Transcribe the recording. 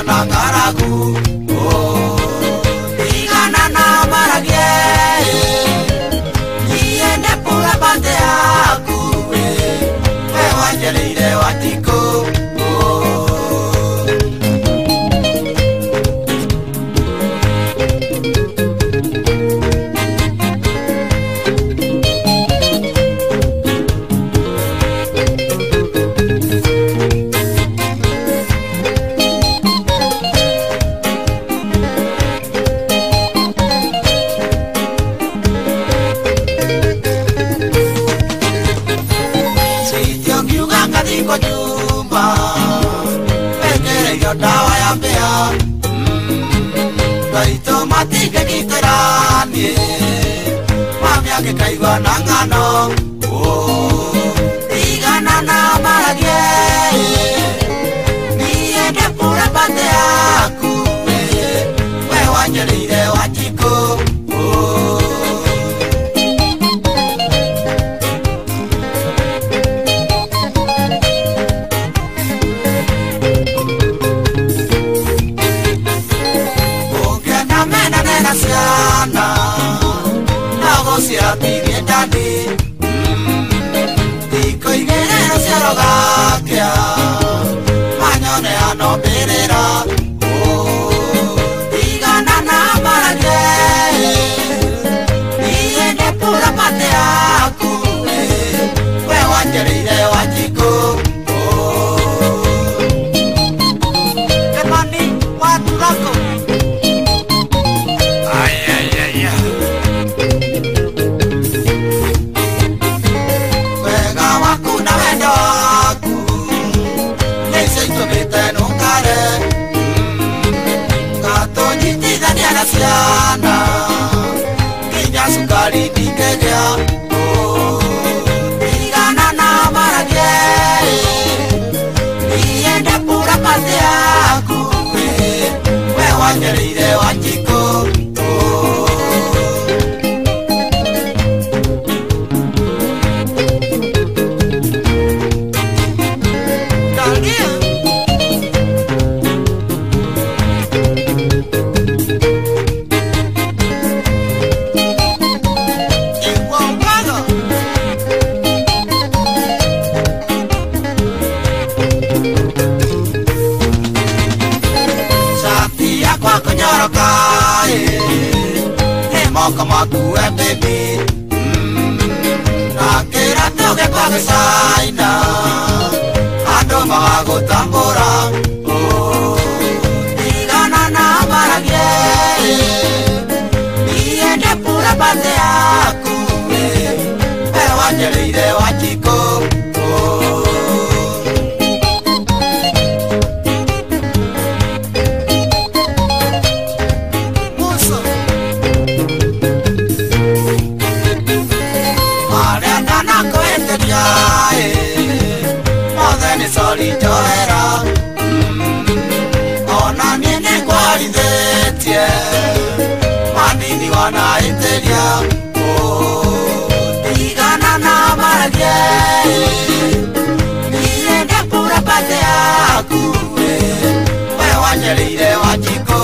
kaigua na ngaragu igana na maragie niende pura bate yaku we wanjereire watiko kwa nyumba pekere yo dawa ya mbea Baito matige gitarani mami ake kaigua na ngano igana na maragie niende pura bate yaku we wanjereire wachiko Siana nago sia tirie dadi Tiko igere sia rogakia Manyone ano berera igana na maragie niende pura pate yaku we wanjereire wachiko Kemani watu rako Siana Kinya sukari dikegea igana na maragie niende pura pate yaku we wanjereire wachiko Kama ku baby nakira toge kwa saina ado mago tambora igana na maragie niende pura bate yaku we wanjereire wachiko Sorry, Joera. Ona nini kwa lidetie manini wana interia igana na maragie niende pura pate yaku we wanjereire wachiko